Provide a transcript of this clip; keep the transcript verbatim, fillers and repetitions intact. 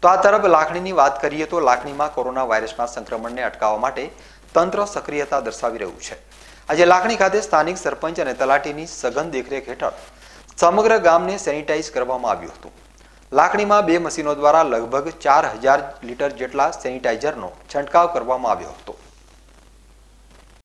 તો આ તરફ લાખણીની વાત કરીએ તો લાખણીમાં કોરોના વાયરસના સંક્રમણને અટકાવવા માટે તંત્ર સક્રિયતા દર્શાવી રહ્યું છે। આજે લાખણી ખાતે સ્થાનિક સરપંચ અને તલાટીની સઘન દેખરેખ હેઠળ સમગ્ર ગામને સેનિટાઈઝ કરવામાં આવ્યું હતું। લાખણીમાં બે મશીનો દ્વારા લગભગ ચાર હજાર લીટર જેટલા સેનિટાઈઝરનો છંટકાવ કરવામાં આવ્યો હતો।